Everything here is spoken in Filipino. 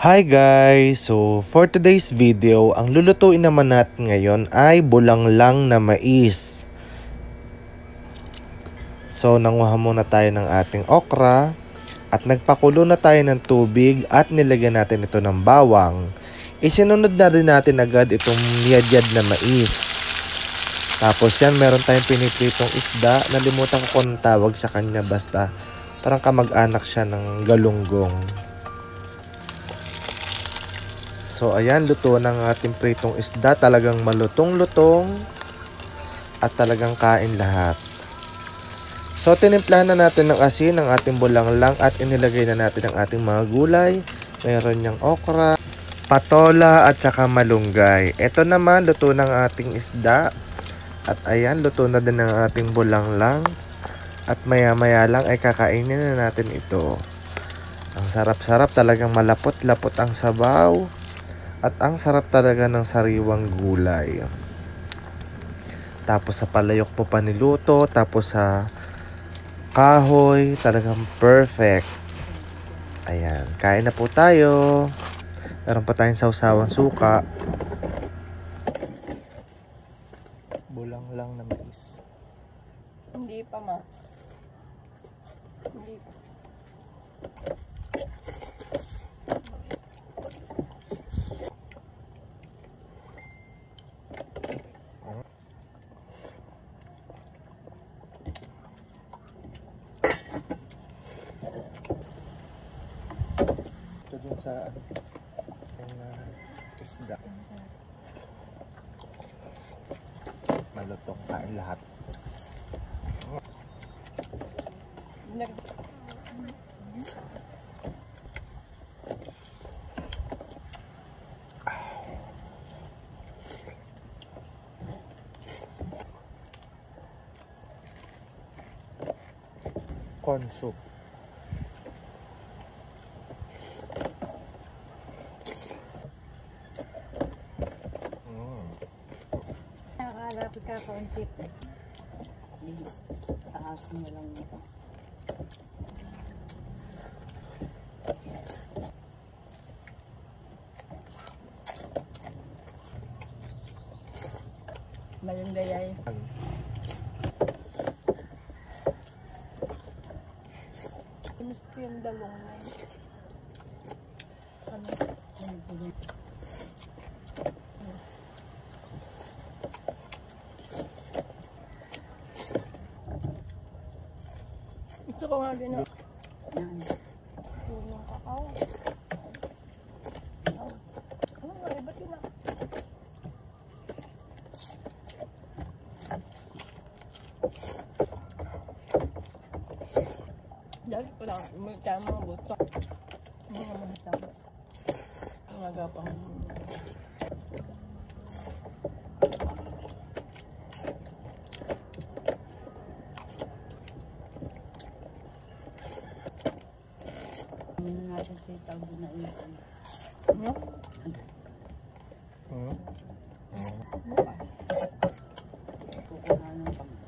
Hi guys! So for today's video, ang lulutuin naman natin ngayon ay bulanglang na mais. So nanguha muna tayo ng ating okra at nagpakulo na tayo ng tubig at nilagyan natin ito ng bawang. Isinunod na rin natin agad itong niyadiyad na mais. Tapos yan, meron tayong pinipritong isda. Nalimutan ko kung tawag sa kanya, basta parang kamag-anak siya ng galunggong. So ayan, luto ng ating pritong isda. Talagang malutong-lutong at talagang kain lahat. So tinimplahan na natin ng asin ang ating bulanglang at inilagay na natin ang ating mga gulay. Meron niyang okra, patola at saka malunggay. Ito naman, luto ng ating isda. At ayan, luto na din ang ating bulanglang. At maya-maya lang ay kakainin na natin ito. Ang sarap-sarap, talagang malapot-lapot ang sabaw. At ang sarap talaga ng sariwang gulay. Tapos sa palayok po paniluto. Tapos sa kahoy. Talagang perfect. Ayan. Kain na po tayo. Meron pa tayong sawsawang suka. Bulanglang na mais. Hindi pa ma. Hindi pa. Ito dun sa isda. Malutong kain lahat. Corn soup. Nakakalapit ka kaunti. Taas mo lang ito. Malunggay. Gusto yung dalong na yun. Gusto ko nga din. Tulong kakao. Ano nga, iba't yun na. Dahil ko lang, may tama mga buto. Hindi naman tama. Ang agapang. Hindi natin siya tawag na isin. Ano? Bukas. Kukuha ng pang